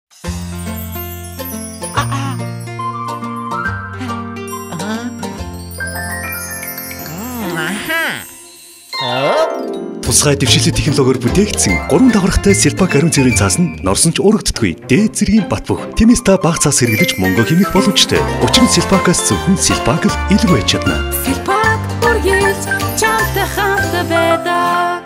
Тусгай дэвшилтэй технологиор бүтээгдсэн 3 давхаргатай Силпак ариун цэврийн цаас нь норсон ч урагддаггүй. Дээд зэргийн бат бөх. Тиймээс та бага цаас хэрэглэж мөнгө хэмнэх боломжтой. Учир нь Силпакаас зөвхөн Силпак л илүү аж чадна. Силпак үргэлж чамтай хамт байдаг.